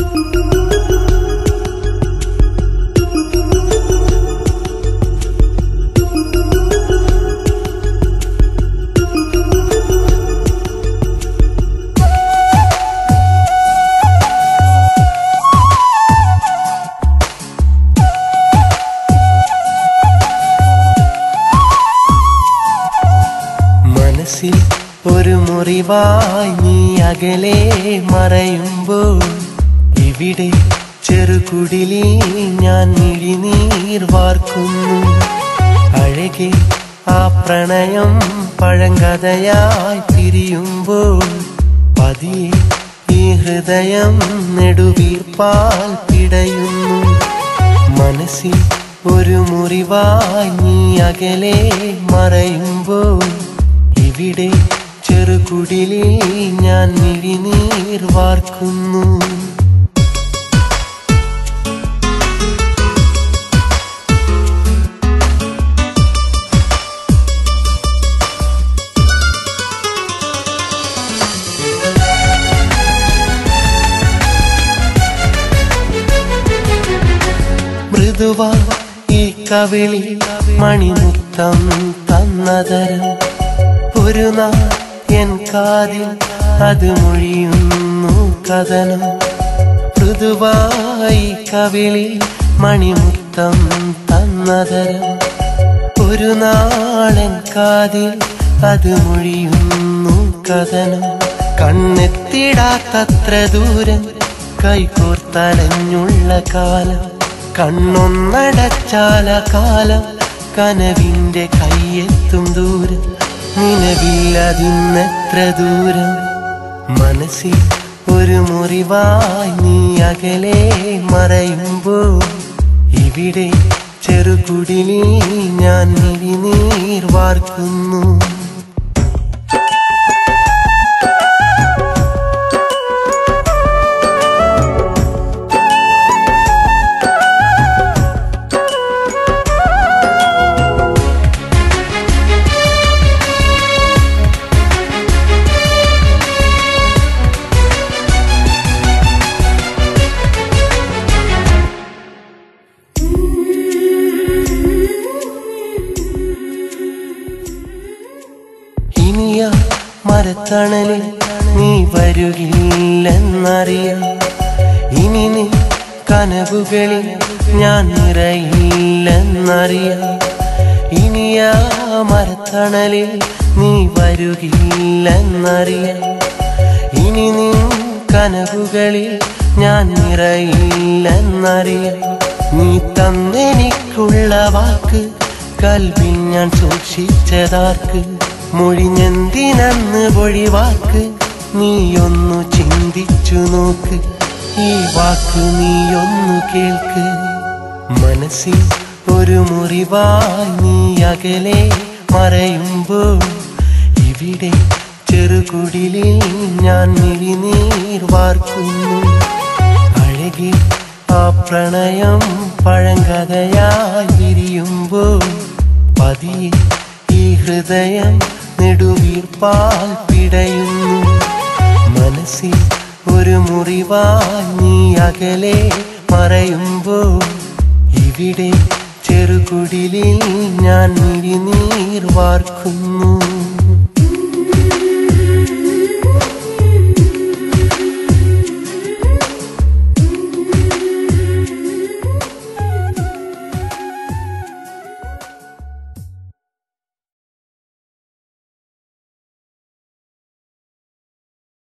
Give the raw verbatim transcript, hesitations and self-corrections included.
ഒരു മുറിവായി നീ അകലെ മറയുമ്പോൾ ഇവിടെ ചെറുകുടിലിൽ ഞാൻ മിഴിനീർ വാർക്കുന്നു. അഴകെ ആ പ്രണയം പഴങ്കഥയായി തിരിയുമ്പോൾ പതിയെ ഈ ഹൃദയം നെടുവീർപ്പാൽ പിടയുന്നു. മനസ്സിൽ ഒരു മുറിവായി നീ അകലെ മറയുമ്പോൾ ഇവിടെ ചെറുകുടിലിൽ ഞാൻ മിഴിനീർ വാർക്കുന്നു. മൃദുവാ ഈ കവിളി മണിമുത്തം തന്നതരം ഒരു നാൾ എൻ കാതിൽ അത് മൊഴിയുന്നു കഥനം. മൃദുവായി കവിളി മണിമുത്തം തന്നതരം ഒരു നാളെൻ കാതിൽ അത് മൊഴിയുന്നു കഥനം. കണ്ണെത്തിടാത്തത്ര ദൂരം കൈകോർത്തലഞ്ഞുള്ള കാലം, കണ്ണൊന്നടച്ചാല കാലം കനവിന്റെ കയ്യെത്തും ദൂരം, നിലവില്ലതിന്നെത്ര ദൂരം. മനസ്സിൽ ഒരു മുറിവായി നീ അകലെ മറയുമ്പോൾ ഇവിടെ ചെറുകുടിലിൽ ഞാൻ മിഴിനീർ വാർക്കുന്നു. മരത്തണലിൽ നീ വരുകില്ലെന്നറിയാം, ഇനി നീ കനവുകളിൽ ഞാൻ നിറയില്ലെന്നറിയാം. ഇനിയാ മരത്തണലിൽ നീ വരുകില്ലെന്നറിയാം, ഇനി നീ കനവുകളിൽ ഞാൻ നിറയില്ലെന്നറിയാം. നീ തന്നെനിക്കുള്ള വാക്ക് കൽവിൽ ഞാൻ സൂക്ഷിച്ചതാർക്ക്, മൊഴിഞ്ഞെന്തിനന്ന് പൊഴിവാക്ക് നീയൊന്നു ചിന്തിച്ചു നോക്ക്, ഈ വാക്ക് നീയൊന്നു കേൾക്ക്. മനസ്സിൽ ഒരു മുറിവായി നീ അകലെ മറയുമ്പോൾ ഇവിടെ ചെറുകുടിലിൽ ഞാൻ മിഴിനീർ വാർക്കുന്നു. അഴകെ ആ പ്രണയം പഴങ്കഥയായി വിരിയുമ്പോൾ പതിയെ ഈ ഹൃദയം നെടുവീർപ്പാൽ പിടയുന്നു. മനസ്സിൽ ഒരു മുറിവായി നീ അകലെ മറയുമ്പോൾ ഇവിടെ ചെറുകുടിലിൽ ഞാൻ മിഴിനീർ വാർക്കുന്നു.